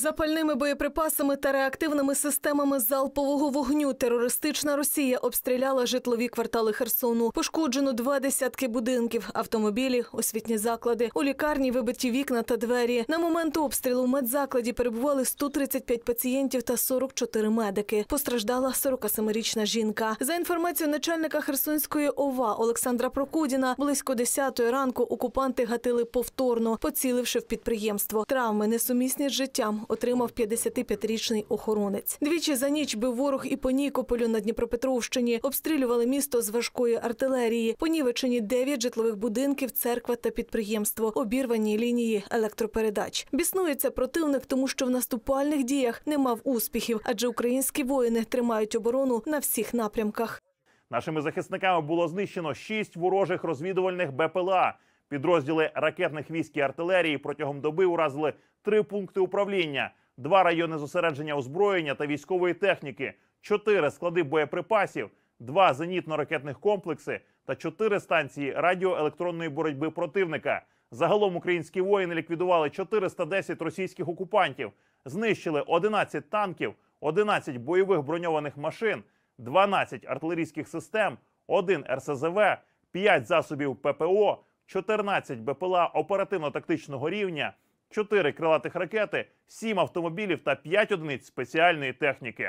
Запальними боєприпасами та реактивними системами залпового вогню терористична Росія обстріляла житлові квартали Херсону. Пошкоджено 20 будинків, автомобілі, освітні заклади. У лікарні вибиті вікна та двері. На момент обстрілу в медзакладі перебували 135 пацієнтів та 44 медики. Постраждала 47-річна жінка. За інформацією начальника Херсонської ОВА Олександра Прокудіна, близько 10-ї ранку окупанти гатили повторно, поціливши в підприємство. Травми, несумісні з життям, отримав 55-річний охоронець. Двічі за ніч бив ворог і по Нікополю на Дніпропетровщині. Обстрілювали місто з важкої артилерії. Понівечені 9 житлових будинків, церква та підприємство. Обірвані лінії електропередач. Біснується противник, тому що в наступальних діях не мав успіхів, адже українські воїни тримають оборону на всіх напрямках. Нашими захисниками було знищено 6 ворожих розвідувальних БПЛА. Підрозділи ракетних військ і артилерії протягом доби уразили 3 пункти управління, 2 райони зосередження озброєння та військової техніки, 4 склади боєприпасів, 2 зенітно-ракетних комплекси та 4 станції радіоелектронної боротьби противника. Загалом українські воїни ліквідували 410 російських окупантів, знищили 11 танків, 11 бойових броньованих машин, 12 артилерійських систем, 1 РСЗВ, 5 засобів ППО, 14 БПЛА оперативно-тактичного рівня, 4 крилатих ракети, 7 автомобілів та 5 одиниць спеціальної техніки.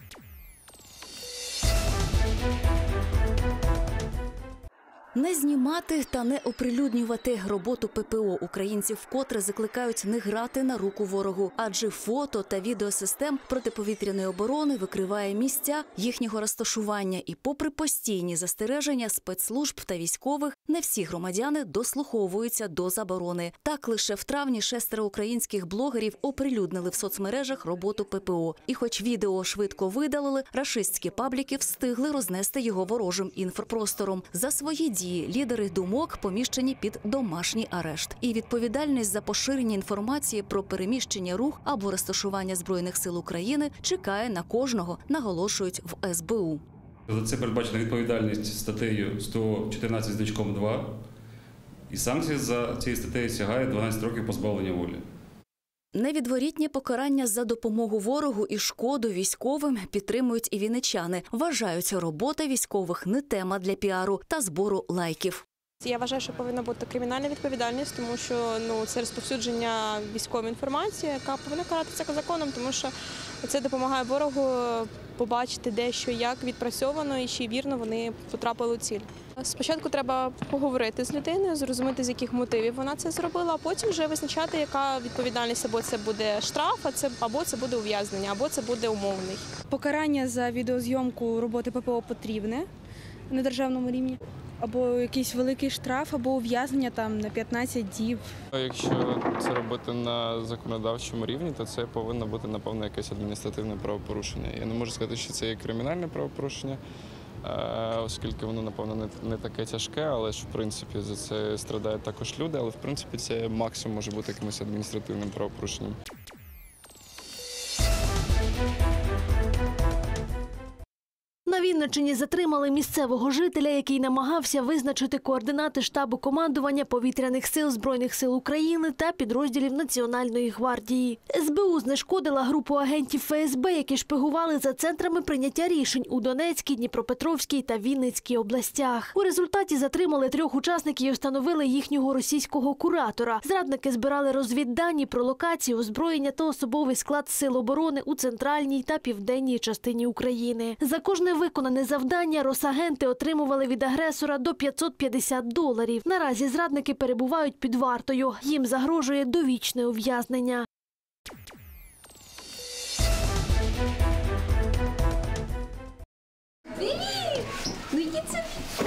Не знімати та не оприлюднювати роботу ППО українців вкотре закликають не грати на руку ворогу, адже фото та відеосистем протиповітряної оборони викриває місця їхнього розташування. І попри постійні застереження спецслужб та військових, не всі громадяни дослуховуються до заборони. Так, лише в травні 6 українських блогерів оприлюднили в соцмережах роботу ППО. І хоч відео швидко видалили, рашистські пабліки встигли рознести його ворожим інфопростором. За свої дії лідери думок поміщені під домашній арешт. І відповідальність за поширення інформації про переміщення, рух або розташування Збройних сил України чекає на кожного, наголошують в СБУ. За це передбачена відповідальність статтею 114.2, і санкції за цією статтею сягає 12 років позбавлення волі. Невідворітнє покарання за допомогу ворогу і шкоду військовим підтримують і вінничани. Вважають, робота військових не тема для піару та збору лайків. Я вважаю, що повинна бути кримінальна відповідальність, тому що це розповсюдження військової інформації, яка повинна каратися законом, тому що це допомагає ворогу побачити, де що, як відпрацьовано і чи вірно вони потрапили у ціль. Спочатку треба поговорити з людиною, зрозуміти, з яких мотивів вона це зробила, а потім вже визначати, яка відповідальність, або це буде штраф, або це буде ув'язнення, або це буде умовний. Покарання за відеозйомку роботи ППО потрібне на державному рівні. Або якийсь великий штраф, або ув'язнення на 15 діб. Якщо це робити на законодавчому рівні, то це повинно бути, напевно, якесь адміністративне правопорушення. Я не можу сказати, що це є кримінальне правопорушення, оскільки воно, напевно, не таке тяжке, але ж, в принципі, за це страдають також люди, але, в принципі, це максимум може бути якимось адміністративним правопорушенням. На Вінниччині затримали місцевого жителя, який намагався визначити координати штабу командування повітряних сил Збройних сил України та підрозділів Національної гвардії. СБУ знешкодила групу агентів ФСБ, які шпигували за центрами прийняття рішень у Донецькій, Дніпропетровській та Вінницькій областях. У результаті затримали 3 учасників і встановили їхнього російського куратора. Зрадники збирали розвіддані про локації, озброєння та особовий склад сил оборони у центральній та південній частині України. За кожне виконане завдання росагенти отримували від агресора до $550. Наразі зрадники перебувають під вартою. Їм загрожує довічне ув'язнення. Привіт! Ну йдіть сюди.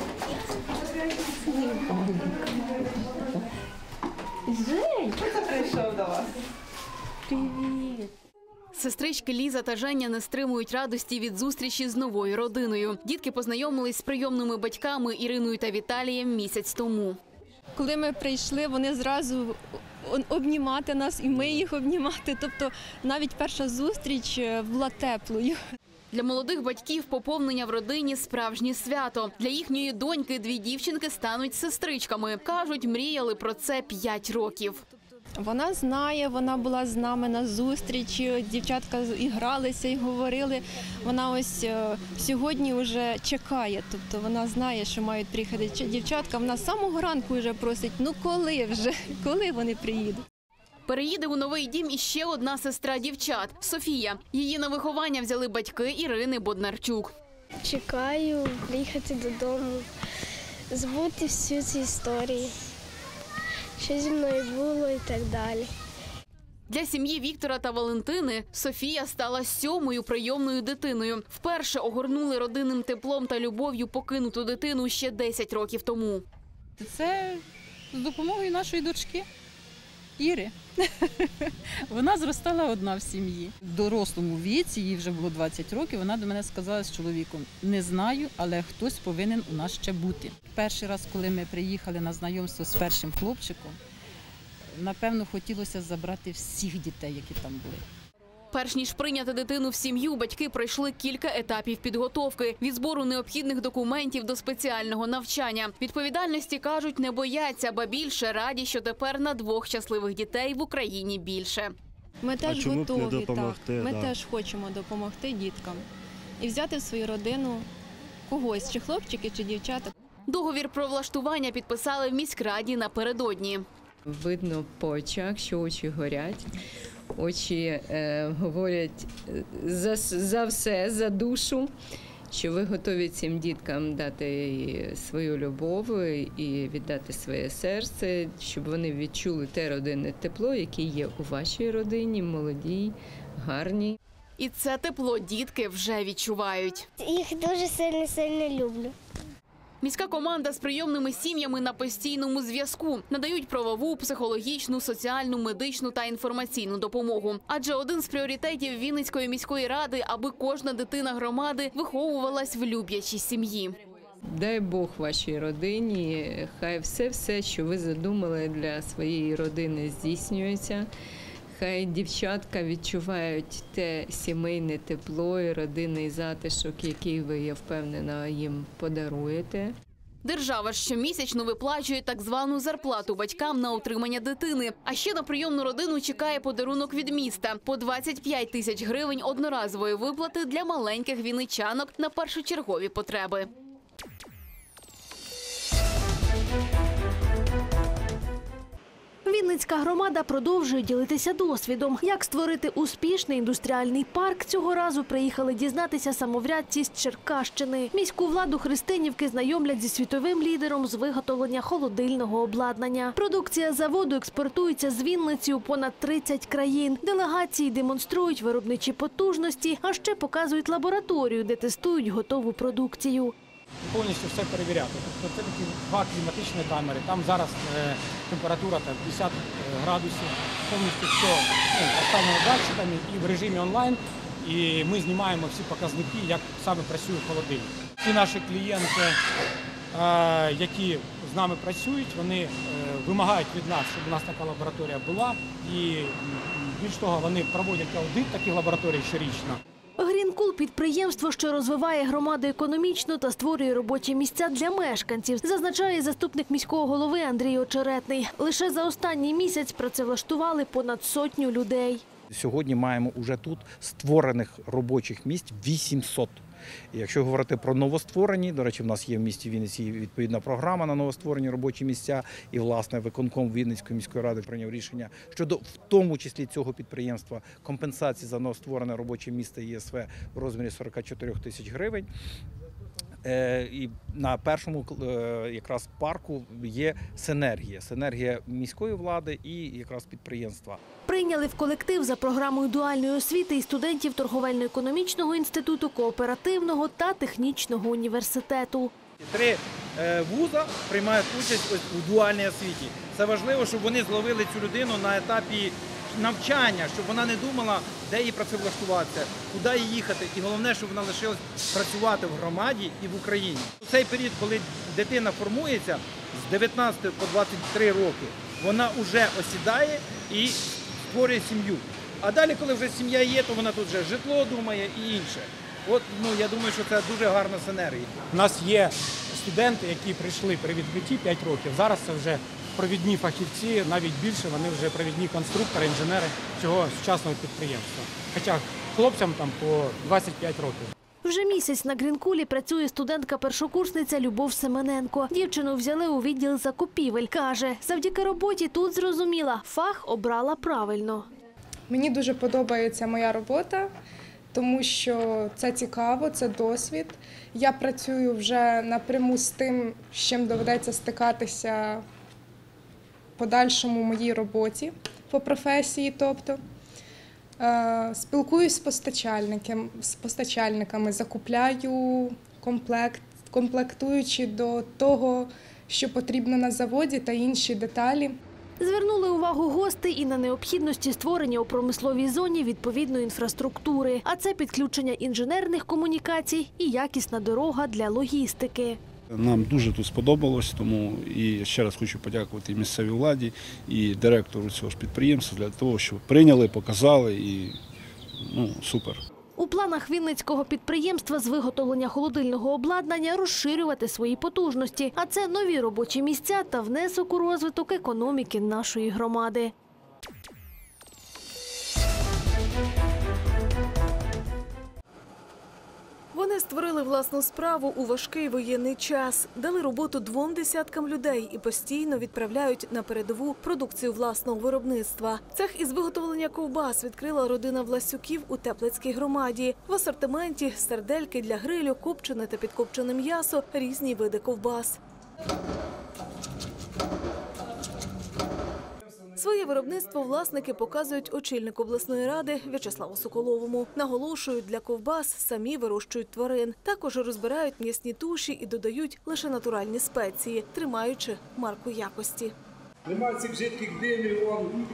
Жень, хто прийшов до вас? Привіт! Сестрички Ліза та Женя не стримують радості від зустрічі з новою родиною. Дітки познайомились з прийомними батьками Іриною та Віталієм місяць тому. Коли ми прийшли, вони зразу обнімати нас, і ми їх обнімати. Тобто навіть перша зустріч була теплою. Для молодих батьків поповнення в родині – справжнє свято. Для їхньої доньки 2 дівчинки стануть сестричками. Кажуть, мріяли про це 5 років. Вона знає, вона була з нами на зустрічі, дівчатка і гралися, і говорили. Вона ось сьогодні вже чекає, тобто вона знає, що мають приїхати дівчатка. Вона з самого ранку вже просить, ну коли вже, коли вони приїдуть. Переїде у новий дім іще одна сестра дівчат – Софія. Її на виховання взяли батьки Ірини Боднарчук. Чекаю приїхати додому, забути всю цю історію, що зі мною було і так далі. Для сім'ї Віктора та Валентини Софія стала 7-ю прийомною дитиною. Вперше огорнули родинним теплом та любов'ю покинуту дитину ще 10 років тому. Це з допомогою нашої дочки Іри. Вона зростала одна в сім'ї. В дорослому віці, їй вже було 20 років, вона до мене сказала з чоловіком: не знаю, але хтось повинен у нас ще бути. Перший раз, коли ми приїхали на знайомство з першим хлопчиком, напевно, хотілося забрати всіх дітей, які там були. Перш ніж прийняти дитину в сім'ю, батьки пройшли кілька етапів підготовки. Від збору необхідних документів до спеціального навчання. Відповідальності, кажуть, не бояться, ба більше раді, що тепер на 2 щасливих дітей в Україні більше. Ми теж готові, ми теж хочемо допомогти діткам і взяти в свою родину когось, чи хлопчики, чи дівчата. Договір про влаштування підписали в міськраді напередодні. Видно по очах, що очі горять. Очі говорять за все, за душу, що ви готові цим діткам дати свою любов і віддати своє серце, щоб вони відчули те родинне тепло, яке є у вашій родині, молодій, гарній. І це тепло дітки вже відчувають. Їх дуже сильно люблю. Міська команда з прийомними сім'ями на постійному зв'язку. Надають правову, психологічну, соціальну, медичну та інформаційну допомогу. Адже один з пріоритетів Вінницької міської ради – аби кожна дитина громади виховувалась в люблячій сім'ї. Дай Бог вашій родині, хай все, що ви задумали для своєї родини, здійснюється. Хай дівчатка відчувають те сімейне тепло і родинний затишок, який ви, я впевнена, їм подаруєте. Держава щомісячно виплачує так звану зарплату батькам на утримання дитини. А ще на прийомну родину чекає подарунок від міста – по 25 тисяч гривень одноразової виплати для маленьких вінничанок на першочергові потреби. Вінницька громада продовжує ділитися досвідом. Як створити успішний індустріальний парк, цього разу приїхали дізнатися самоврядці з Черкащини. Міську владу Христинівки знайомлять зі світовим лідером з виготовлення холодильного обладнання. Продукція заводу експортується з Вінниці у понад 30 країн. Делегації демонструють виробничі потужності, а ще показують лабораторію, де тестують готову продукцію. Повністю все перевіряти. Тобто це такі 2 кліматичні камери, там зараз температура 50 градусів, повністю все поставлено датчиками і в режимі онлайн. І ми знімаємо всі показники, як саме працює холодильник. Всі наші клієнти, які з нами працюють, вони вимагають від нас, щоб у нас така лабораторія була. І більш того, вони проводять аудит таких лабораторій щорічно. Грінкул – підприємство, що розвиває громаду економічно та створює робочі місця для мешканців, зазначає заступник міського голови Андрій Очеретний. Лише за останній місяць працевлаштували понад 100 людей. Сьогодні маємо уже тут створених робочих місць 800. І якщо говорити про новостворені, до речі, в нас є в місті Вінниці відповідна програма на новостворені робочі місця, і, власне, виконком Вінницької міської ради прийняв рішення щодо, в тому числі, цього підприємства, компенсації за новостворене робоче місце ЄСВ в розмірі 44 тисяч гривень. І на першому якраз парку є синергія міської влади і якраз підприємства. Прийняли в колектив за програмою дуальної освіти і студентів торговельно-економічного інституту, кооперативного та технічного університету. 3 вуза приймають участь у дуальній освіті. Це важливо, щоб вони зловили цю людину на етапі навчання, щоб вона не думала, де їй працевлаштуватися, куди їй їхати. І головне, щоб вона лишилась працювати в громаді і в Україні. У цей період, коли дитина формується з 19 по 23 роки, вона вже осідає і створює сім'ю. А далі, коли вже сім'я є, то вона тут вже житло думає і інше. От, я думаю, що це дуже гарна синергія. У нас є студенти, які прийшли при відкритті 5 років. Зараз це вже провідні фахівці, навіть більше, вони вже провідні конструктори, інженери цього сучасного підприємства. Хоча хлопцям там по 25 років. Вже місяць на Грінкулі працює студентка-першокурсниця Любов Семененко. Дівчину взяли у відділ закупівель. Каже, завдяки роботі тут зрозуміла, фах обрала правильно. Мені дуже подобається моя робота, тому що це цікаво, це досвід. Я працюю вже напряму з тим, з чим доведеться стикатися в подальшому моїй роботі по професії. Тобто спілкуюсь з постачальниками, закупляю комплектуючи до того, що потрібно на заводі, та інші деталі. Звернули увагу гостей і на необхідності створення у промисловій зоні відповідної інфраструктури. А це підключення інженерних комунікацій і якісна дорога для логістики. Нам дуже тут сподобалось, тому і ще раз хочу подякувати і місцевій владі, і директору цього ж підприємства для того, що прийняли, показали і супер. У планах вінницького підприємства з виготовлення холодильного обладнання розширювати свої потужності. А це нові робочі місця та внесок у розвиток економіки нашої громади. Вони створили власну справу у важкий воєнний час, дали роботу 2 десяткам людей і постійно відправляють на передову продукцію власного виробництва. Цех із виготовлення ковбас відкрила родина Власюків у Теплицькій громаді. В асортименті сердельки для грилю, копчене та підкопчене м'ясо, різні види ковбас. Своє виробництво власники показують очільнику обласної ради В'ячеславу Соколовому. Наголошують, для ковбас самі вирощують тварин. Також розбирають м'ясні туші і додають лише натуральні спеції, тримаючи марку якості. Немає цих жидких димів,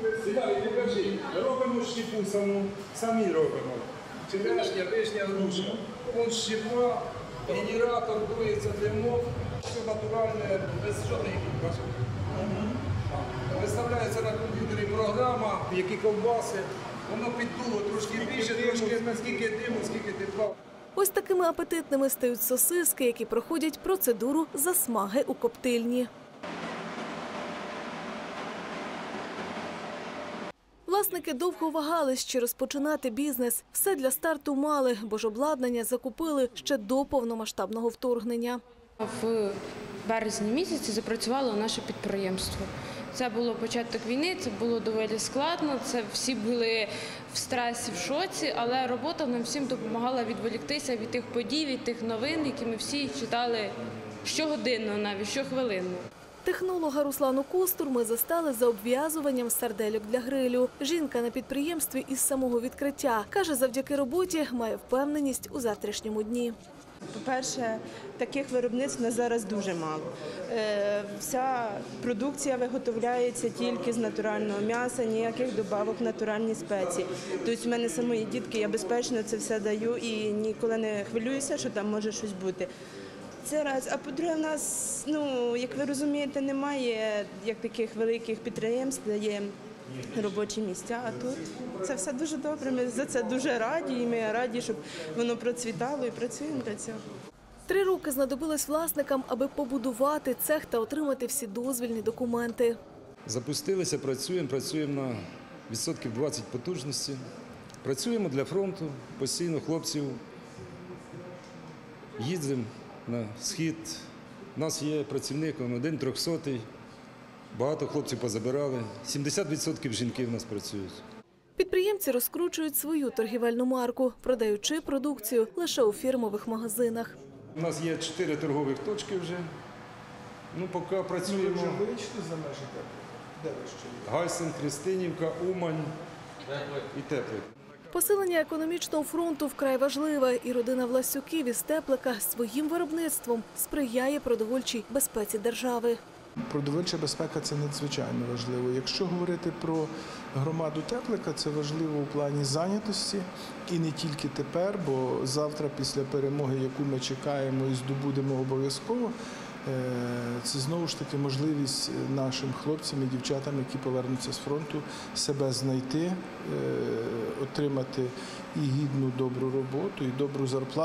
робимо щепу самі робимо. Черешня, вишня, груша. Вон щепа, генератор, дується димок, все натуральне, без жодних хімікатів. Виставляється на комп'ютері програма, які ковбаси, воно піддуло трошки більше, трошки скільки диму, скільки тепла. Ось такими апетитними стають сосиски, які проходять процедуру засмаги у коптильні. Власники довго вагались, чи розпочинати бізнес. Все для старту мали, бо ж обладнання закупили ще до повномасштабного вторгнення. В березні місяці запрацювало наше підприємство. Це було початок війни, це було доволі складно, це всі були в стресі, в шоці, але робота нам всім допомагала відволіктися від тих подій, від тих новин, які ми всі читали щогодинно, навіть щохвилинно. Технолога Руслану Костур ми застали за обв'язуванням сардельок для грилю. Жінка на підприємстві із самого відкриття. Каже, завдяки роботі має впевненість у завтрашньому дні. По-перше, таких виробництв на зараз дуже мало. Вся продукція виготовляється тільки з натурального м'яса, ніяких добавок, натуральні спеції. Тобто в мене самої дітки, я безпечно це все даю і ніколи не хвилююся, що там може щось бути. Це раз. А по-друге, в нас, як ви розумієте, немає як таких великих підприємств, де є робочі місця, а тут це все дуже добре. Ми за це дуже раді, і ми раді, щоб воно процвітало, і працюємо для цього. 3 роки знадобилось власникам, аби побудувати цех та отримати всі дозвільні документи. Запустилися, працюємо на відсотків 20 потужності. Працюємо для фронту, постійно хлопців їздимо на схід. У нас є працівник, один 300-й. Багато хлопців позабирали. 70% жінки в нас працюють. Підприємці розкручують свою торгівельну марку, продаючи продукцію лише у фірмових магазинах. У нас є 4 торгових точки вже. Поки працюємо. Ви вже вийшли за межі Теплика? Де ви ще є? Гайсен, Христинівка, Умань і Теплик. Посилення економічного фронту вкрай важливе, і родина Власюків із Теплика своїм виробництвом сприяє продовольчій безпеці держави. Продовольча безпека – це надзвичайно важливо. Якщо говорити про громаду Теплика, це важливо у плані зайнятості і не тільки тепер, бо завтра після перемоги, яку ми чекаємо і здобудемо обов'язково, це знову ж таки можливість нашим хлопцям і дівчатам, які повернуться з фронту, себе знайти, отримати і гідну добру роботу, і добру зарплату.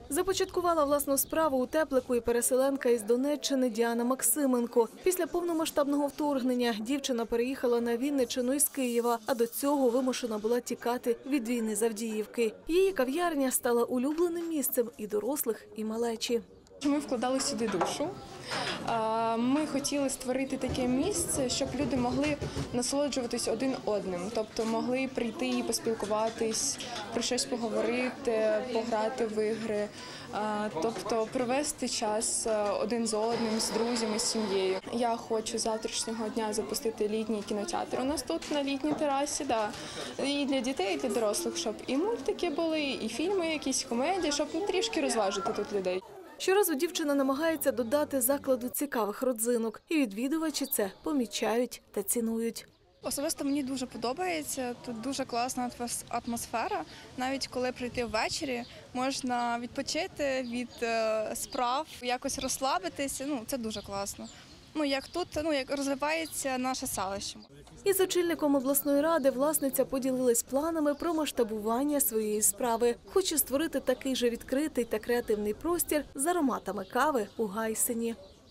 Започаткувала власну справу у Теплику і переселенка із Донеччини Діана Максименко. Після повномасштабного вторгнення дівчина переїхала на Вінниччину із Києва, а до цього вимушена була тікати від війни з Авдіївки. Її кав'ярня стала улюбленим місцем і дорослих, і малечі. Ми вкладали сюди душу. Ми хотіли створити таке місце, щоб люди могли насолоджуватись один одним. Тобто могли прийти і поспілкуватись, про щось поговорити, пограти в ігри. Тобто провести час один з одним, з друзями, з сім'єю. Я хочу з завтрашнього дня запустити літній кінотеатр. У нас тут на літній терасі, да. І для дітей, і для дорослих, щоб і мультики були, і фільми, якісь комедії, щоб трішки розважити тут людей. Щоразу дівчина намагається додати закладу цікавих родзинок. І відвідувачі це помічають та цінують. Особисто мені дуже подобається, тут дуже класна атмосфера. Навіть коли прийти ввечері, можна відпочити від справ, якось розслабитися, це дуже класно. Як тут, як розвивається наше селище. Із очільником обласної ради власниця поділилась планами про масштабування своєї справи. Хоче створити такий же відкритий та креативний простір з ароматами кави у Гайсині.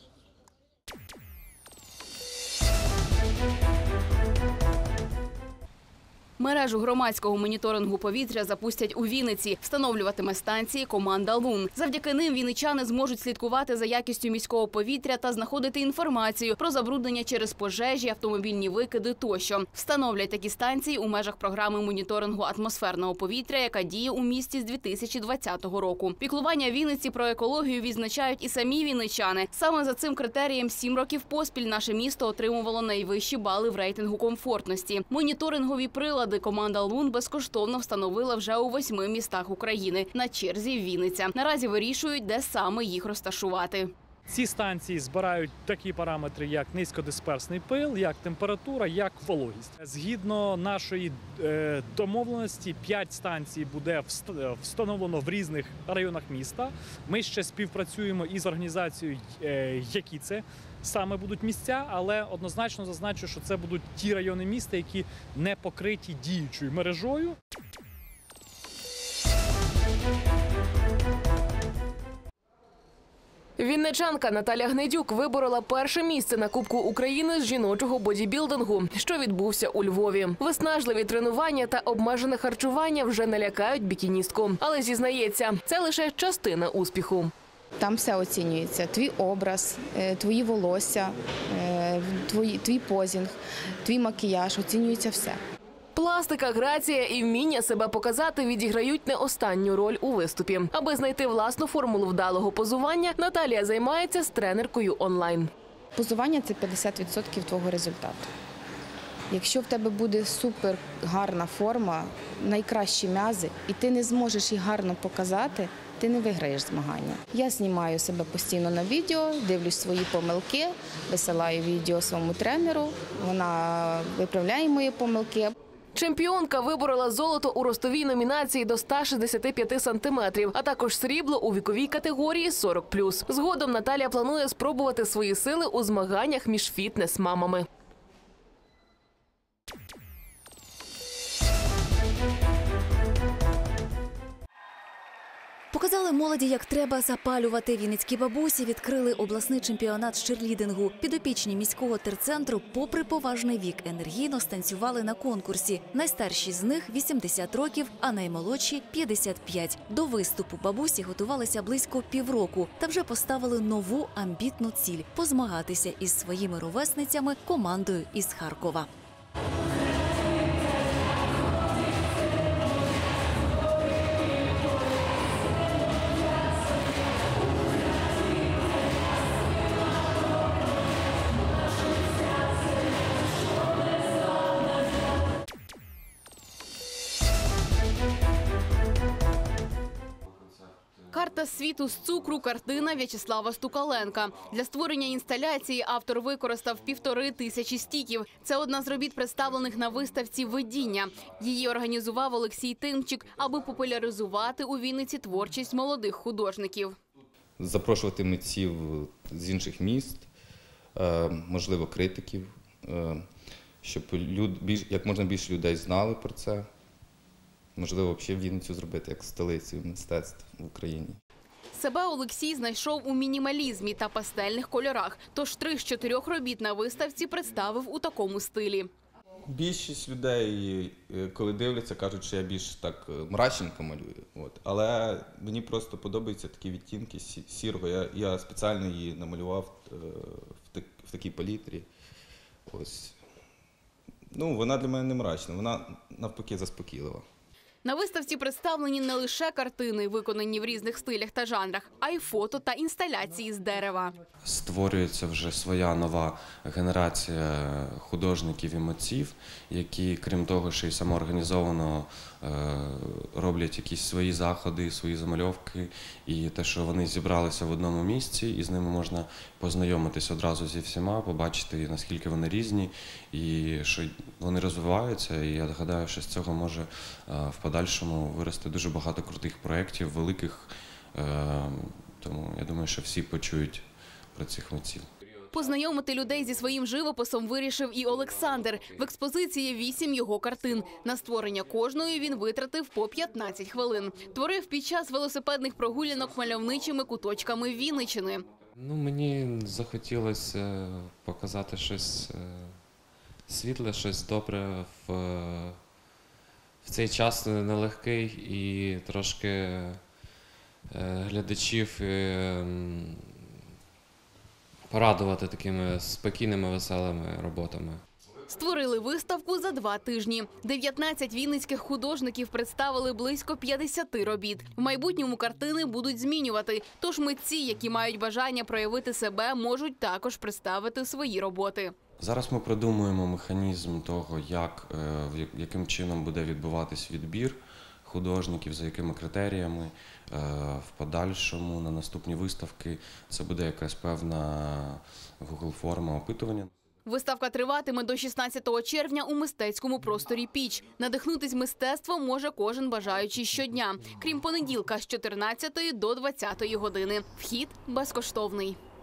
Мережу громадського моніторингу повітря запустять у Вінниці. Встановлюватиме станції команда «Лун». Завдяки ним вінничани зможуть слідкувати за якістю міського повітря та знаходити інформацію про забруднення через пожежі, автомобільні викиди тощо. Встановлять такі станції у межах програми моніторингу атмосферного повітря, яка діє у місті з 2020 року. Піклування Вінниці про екологію відзначають і самі вінничани. Саме за цим критерієм 7 років поспіль наше місто отримувало найвищі бали в рейтингу комфортності. Моніторингові прилади команда «Лун» безкоштовно встановила вже у 8 містах України. На черзі Вінниця. Наразі вирішують, де саме їх розташувати. Ці станції збирають такі параметри, як низькодисперсний пил, як температура, як вологість. Згідно нашої домовленості, 5 станцій буде встановлено в різних районах міста. Ми ще співпрацюємо із організацією, які це саме будуть місця, але однозначно зазначу, що це будуть ті райони міста, які не покриті діючою мережою. Вінничанка Наталя Гнедюк виборола перше місце на Кубку України з жіночого бодібілдингу, що відбувся у Львові. Виснажливі тренування та обмежене харчування вже не лякають бікіністку. Але зізнається, це лише частина успіху. Там все оцінюється. Твій образ, твої волосся, твій позінг, твій макіяж, оцінюється все. Пластика, грація і вміння себе показати відіграють не останню роль у виступі. Аби знайти власну формулу вдалого позування, Наталія займається з тренеркою онлайн. Позування – це 50% твого результату. Якщо в тебе буде супер гарна форма, найкращі м'язи, і ти не зможеш їх гарно показати, ти не виграєш змагання. Я знімаю себе постійно на відео, дивлюсь свої помилки, висилаю відео своєму тренеру, вона виправляє мої помилки. Чемпіонка виборола золото у ростовій номінації до 165 сантиметрів, а також срібло у віковій категорії 40+. Згодом Наталія планує спробувати свої сили у змаганнях між фітнес-мамами. Показали молоді, як треба запалювати. Вінницькі бабусі відкрили обласний чемпіонат з черлідингу. Підопічні міського терцентру, попри поважний вік, енергійно станцювали на конкурсі. Найстарші з них – 80 років, а наймолодші – 55. До виступу бабусі готувалися близько півроку та вже поставили нову амбітну ціль – позмагатися із своїми ровесницями командою із Харкова. Карта світу з цукру – картина В'ячеслава Стукаленка. Для створення інсталяції автор використав 1500 стіків. Це одна з робіт, представлених на виставці «Видіння». Її організував Олексій Тимчик, аби популяризувати у Вінниці творчість молодих художників. Запрошувати митців з інших міст, можливо, критиків, щоб як можна більше людей знали про це. Можливо, взагалі Вінницю зробити як столицю мистецтв в Україні. Себе Олексій знайшов у мінімалізмі та пастельних кольорах. Тож 3 з 4 робіт на виставці представив у такому стилі. Більшість людей, коли дивляться, кажуть, що я більш так мрачненько малюю. Але мені просто подобаються такі відтінки сірого. Я спеціально її намалював в такій палітрі. Ось. Вона для мене не мрачна, вона навпаки заспокійлива. На виставці представлені не лише картини, виконані в різних стилях та жанрах, а й фото та інсталяції з дерева. Створюється вже своя нова генерація художників і митців, які, крім того, що й самоорганізовано роблять якісь свої заходи, свої замальовки. І те, що вони зібралися в одному місці, і з ними можна познайомитись одразу зі всіма, побачити, наскільки вони різні, і що вони розвиваються. І я гадаю, що з цього може в подальшому вирости дуже багато крутих проєктів, великих. Тому я думаю, що всі почують про цих митців. Познайомити людей зі своїм живописом вирішив і Олександр. В експозиції 8 його картин. На створення кожної він витратив по 15 хвилин. Творив під час велосипедних прогулянок мальовничими куточками Вінниччини. Мені захотілося показати щось світле, щось добре в цей час нелегкий і трошки глядачів порадувати такими спокійними, веселими роботами. Створили виставку за 2 тижні. 19 вінницьких художників представили близько 50 робіт. В майбутньому картини будуть змінювати. Тож митці, які мають бажання проявити себе, можуть також представити свої роботи. Зараз ми продумуємо механізм того, яким чином буде відбуватись відбір художників, за якими критеріями. В подальшому, на наступні виставки, це буде якась певна Google-форма опитування. Виставка триватиме до 16 червня у мистецькому просторі «Піч». Надихнутись мистецтвом може кожен бажаючий щодня, крім понеділка з 14 до 20 години. Вхід безкоштовний.